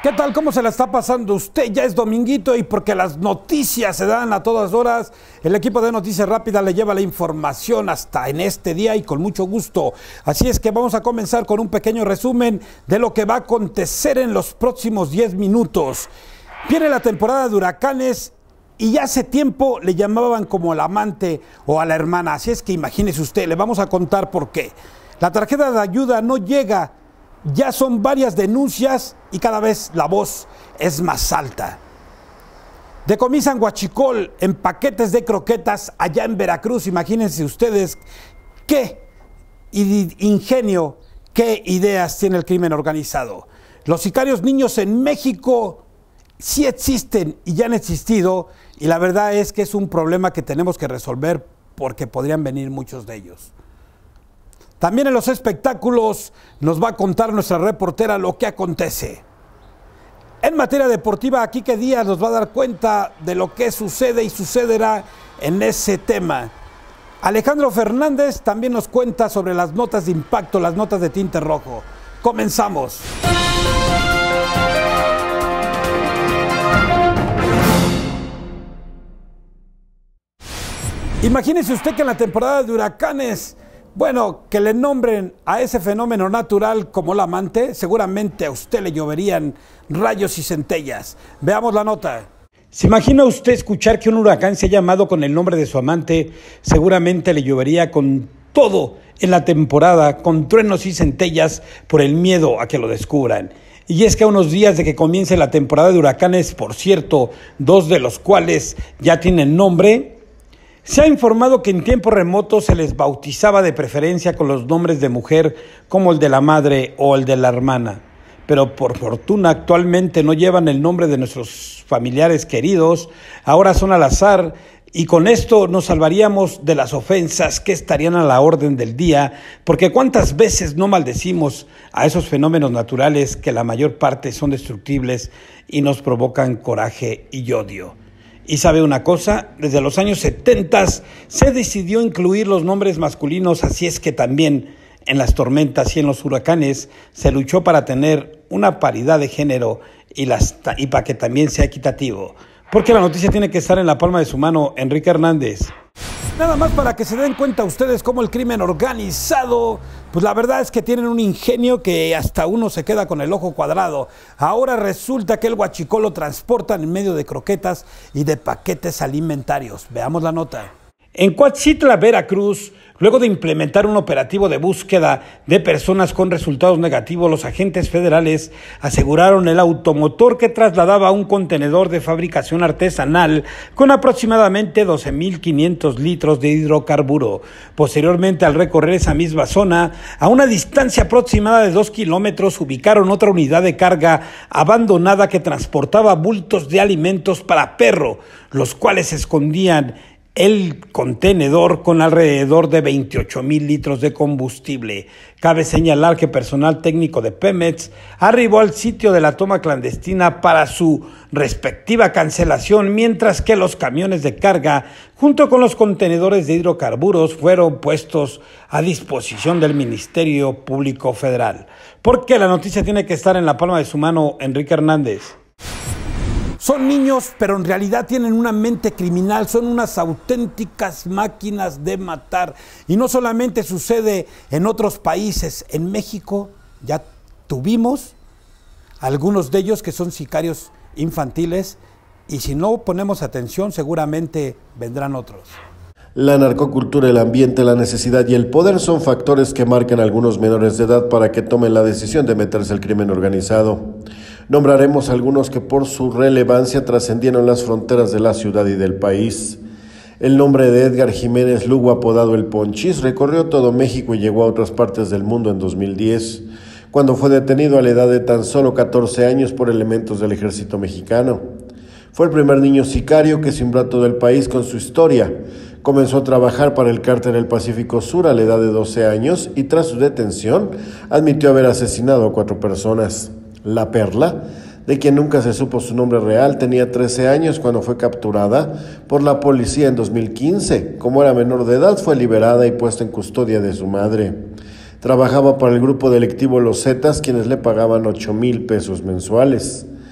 ¿Qué tal? ¿Cómo se la está pasando usted? Ya es dominguito y porque las noticias se dan a todas horas, el equipo de Noticias Rápidas le lleva la información hasta en este día y con mucho gusto. Así es que vamos a comenzar con un pequeño resumen de lo que va a acontecer en los próximos 10 minutos. Viene la temporada de huracanes y ya hace tiempo le llamaban como al amante o a la hermana. Así es que imagínese usted, le vamos a contar por qué. La tarjeta de ayuda no llega. Ya son varias denuncias y cada vez la voz es más alta. Decomisan huachicol en paquetes de croquetas allá en Veracruz. Imagínense ustedes qué ingenio, qué ideas tiene el crimen organizado. Los sicarios niños en México sí existen y ya han existido, y la verdad es que es un problema que tenemos que resolver porque podrían venir muchos de ellos. También en los espectáculos nos va a contar nuestra reportera lo que acontece. En materia deportiva, Quique Díaz nos va a dar cuenta de lo que sucede y sucederá en ese tema. Alejandro Fernández también nos cuenta sobre las notas de impacto, las notas de tinte rojo. Comenzamos. Imagínese usted que en la temporada de huracanes, bueno, que le nombren a ese fenómeno natural como el amante, seguramente a usted le lloverían rayos y centellas. Veamos la nota. ¿Se imagina usted escuchar que un huracán se ha llamado con el nombre de su amante? Seguramente le llovería con todo en la temporada, con truenos y centellas por el miedo a que lo descubran. Y es que a unos días de que comience la temporada de huracanes, por cierto, 2 de los cuales ya tienen nombre, se ha informado que en tiempos remotos se les bautizaba de preferencia con los nombres de mujer como el de la madre o el de la hermana. Pero por fortuna actualmente no llevan el nombre de nuestros familiares queridos, ahora son al azar, y con esto nos salvaríamos de las ofensas que estarían a la orden del día, porque cuántas veces no maldecimos a esos fenómenos naturales que la mayor parte son destructibles y nos provocan coraje y odio. Y sabe una cosa, desde los años 70 se decidió incluir los nombres masculinos, así es que también en las tormentas y en los huracanes se luchó para tener una paridad de género y para que también sea equitativo. Porque la noticia tiene que estar en la palma de su mano, Enrique Hernández. Nada más para que se den cuenta ustedes cómo el crimen organizado, pues la verdad es que tienen un ingenio que hasta uno se queda con el ojo cuadrado. Ahora resulta que el huachicol lo transportan en medio de croquetas y de paquetes alimentarios. Veamos la nota. En Coatzintla, Veracruz, luego de implementar un operativo de búsqueda de personas con resultados negativos, los agentes federales aseguraron el automotor que trasladaba un contenedor de fabricación artesanal con aproximadamente 12.500 litros de hidrocarburo. Posteriormente, al recorrer esa misma zona, a una distancia aproximada de 2 kilómetros, ubicaron otra unidad de carga abandonada que transportaba bultos de alimentos para perro, los cuales escondían el contenedor con alrededor de 28,000 litros de combustible. Cabe señalar que personal técnico de Pemex arribó al sitio de la toma clandestina para su respectiva cancelación, mientras que los camiones de carga, junto con los contenedores de hidrocarburos, fueron puestos a disposición del Ministerio Público Federal. Porque la noticia tiene que estar en la palma de su mano, Enrique Hernández. Son niños, pero en realidad tienen una mente criminal, son unas auténticas máquinas de matar. Y no solamente sucede en otros países, en México ya tuvimos algunos de ellos que son sicarios infantiles, y si no ponemos atención seguramente vendrán otros. La narcocultura, el ambiente, la necesidad y el poder son factores que marcan a algunos menores de edad para que tomen la decisión de meterse al crimen organizado. Nombraremos algunos que por su relevancia trascendieron las fronteras de la ciudad y del país. El nombre de Edgar Jiménez Lugo, apodado El Ponchis, recorrió todo México y llegó a otras partes del mundo en 2010, cuando fue detenido a la edad de tan solo 14 años por elementos del ejército mexicano. Fue el primer niño sicario que cimbró a todo el país con su historia. Comenzó a trabajar para el Cártel del Pacífico Sur a la edad de 12 años y tras su detención admitió haber asesinado a 4 personas. La Perla, de quien nunca se supo su nombre real, tenía 13 años cuando fue capturada por la policía en 2015. Como era menor de edad, fue liberada y puesta en custodia de su madre. Trabajaba para el grupo delictivo Los Zetas, quienes le pagaban 8,000 pesos mensuales.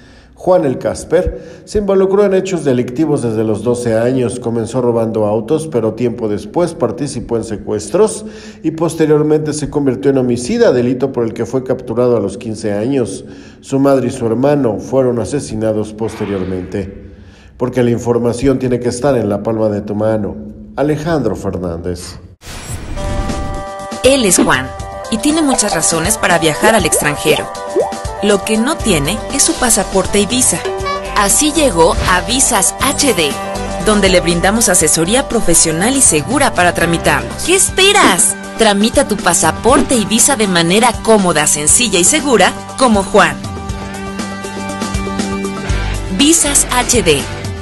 Juan el Casper se involucró en hechos delictivos desde los 12 años, comenzó robando autos, pero tiempo después participó en secuestros y posteriormente se convirtió en homicida, delito por el que fue capturado a los 15 años. Su madre y su hermano fueron asesinados posteriormente. Porque la información tiene que estar en la palma de tu mano. Alejandro Fernández. Él es Juan y tiene muchas razones para viajar al extranjero. Lo que no tiene es su pasaporte y visa. Así llegó a Visas HD, donde le brindamos asesoría profesional y segura para tramitarlos. ¿Qué esperas? Tramita tu pasaporte y visa de manera cómoda, sencilla y segura, como Juan. Visas HD.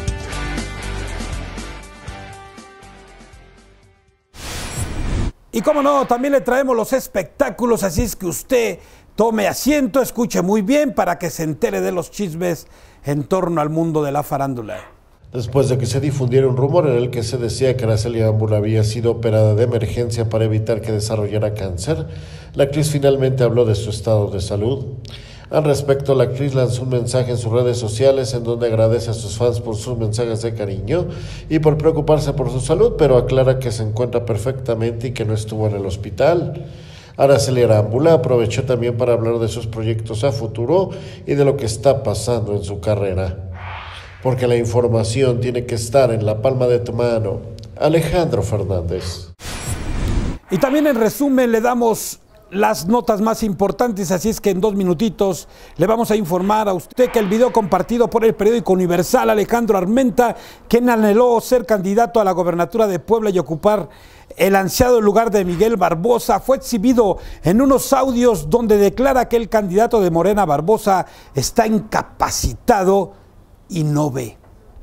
Y como no, también le traemos los espectáculos, así es que usted tome asiento, escuche muy bien para que se entere de los chismes en torno al mundo de la farándula. Después de que se difundiera un rumor en el que se decía que Araceli Arámbula había sido operada de emergencia para evitar que desarrollara cáncer, la actriz finalmente habló de su estado de salud. Al respecto, la actriz lanzó un mensaje en sus redes sociales en donde agradece a sus fans por sus mensajes de cariño y por preocuparse por su salud, pero aclara que se encuentra perfectamente y que no estuvo en el hospital. Araceli Arámbula aprovechó también para hablar de sus proyectos a futuro y de lo que está pasando en su carrera. Porque la información tiene que estar en la palma de tu mano. Alejandro Fernández. Y también en resumen le damos las notas más importantes, así es que en 2 minutitos le vamos a informar a usted que el video compartido por el periódico Universal, Alejandro Armenta, quien anheló ser candidato a la gobernatura de Puebla y ocupar el ansiado lugar de Miguel Barbosa, fue exhibido en unos audios donde declara que el candidato de Morena, Barbosa, está incapacitado y no ve.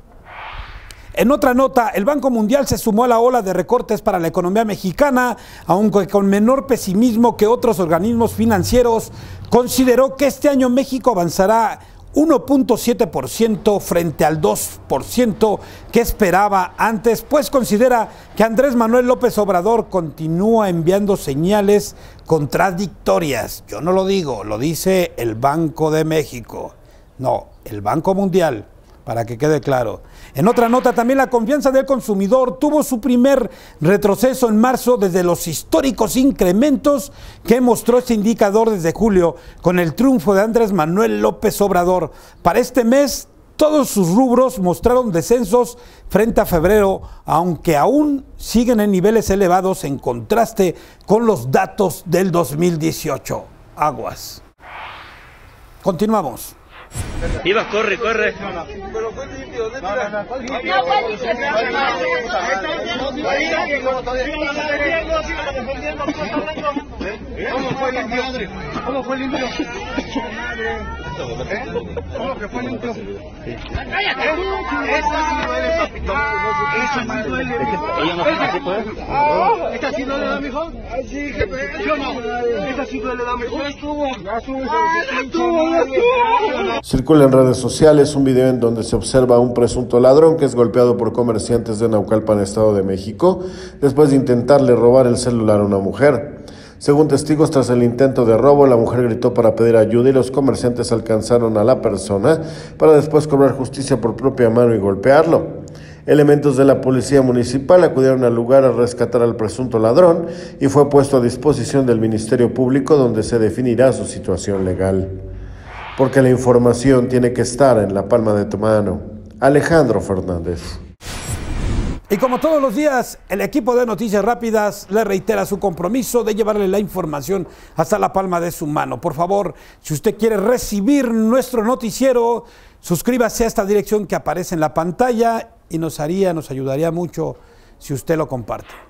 En otra nota, el Banco Mundial se sumó a la ola de recortes para la economía mexicana, aunque con menor pesimismo que otros organismos financieros. Consideró que este año México avanzará 1.7% frente al 2% que esperaba antes, pues considera que Andrés Manuel López Obrador continúa enviando señales contradictorias. Yo no lo digo, lo dice el Banco de México. No, el Banco Mundial, para que quede claro. En otra nota, también la confianza del consumidor tuvo su primer retroceso en marzo desde los históricos incrementos que mostró este indicador desde julio con el triunfo de Andrés Manuel López Obrador. Para este mes, todos sus rubros mostraron descensos frente a febrero, aunque aún siguen en niveles elevados en contraste con los datos del 2018. Aguas. Continuamos. Ibas, corre, corre. Pero fue limpio, ¿dónde ¿Cómo fue limpio? ¿Cómo fue limpio? ¿Cómo que fue limpio? ¡Cállate! Esta sí duele, papito. Esta sí duele. ¿Ella no fue así, pues? ¿Esta sí duele, da, mijo? Sí, jefe. ¿Sí o no? ¿Esta sí duele, da, mijo? Ya estuvo. Circula en redes sociales un video en donde se observa a un presunto ladrón que es golpeado por comerciantes de Naucalpan, Estado de México, después de intentarle robar el celular a una mujer. Según testigos, tras el intento de robo, la mujer gritó para pedir ayuda y los comerciantes alcanzaron a la persona para después cobrar justicia por propia mano y golpearlo. Elementos de la policía municipal acudieron al lugar a rescatar al presunto ladrón y fue puesto a disposición del Ministerio Público, donde se definirá su situación legal. Porque la información tiene que estar en la palma de tu mano. Alejandro Fernández. Y como todos los días, el equipo de Noticias Rápidas le reitera su compromiso de llevarle la información hasta la palma de su mano. Por favor, si usted quiere recibir nuestro noticiero, suscríbase a esta dirección que aparece en la pantalla y nos ayudaría mucho si usted lo comparte.